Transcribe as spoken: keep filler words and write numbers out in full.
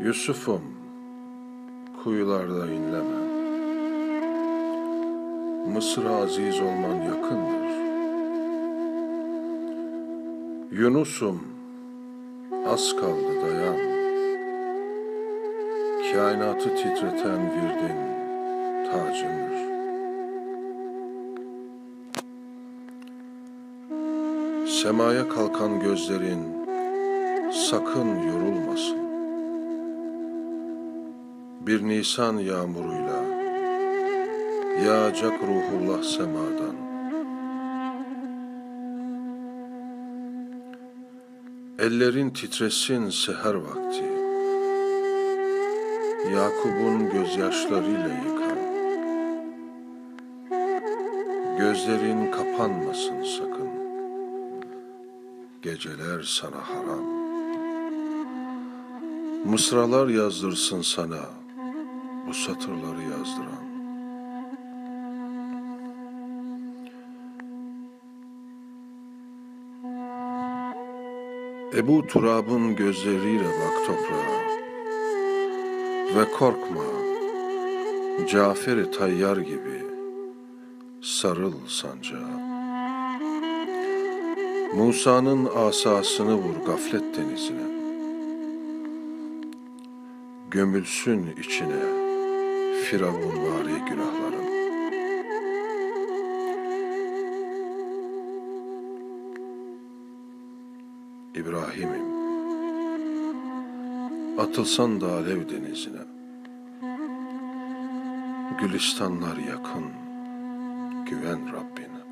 Yusuf'um, kuyularda inleme. Mısır'a aziz olman yakındır. Yunus'um, az kaldı dayan. Kainatı titreten virdin tacındır. Semaya kalkan gözlerin sakın yorulmasın. Bir Nisan yağmuruyla yağacak ruhullah semadan. Ellerin titresin seher vakti. Yakup'un gözyaşlarıyla yıkan. Gözlerin kapanmasın sakın. Geceler sana haram. Mısralar yazdırsın sana bu satırları yazdıran. Ebu Turab'ın gözleriyle bak toprağa ve korkma, Cafer-i Tayyar gibi sarıl sancağa. Musa'nın asasını vur gaflet denizine, gömülsün içine firavunvari günahların. İbrahim'im, atılsan da alev denizine, gülistanlar yakın, güven Rabbine.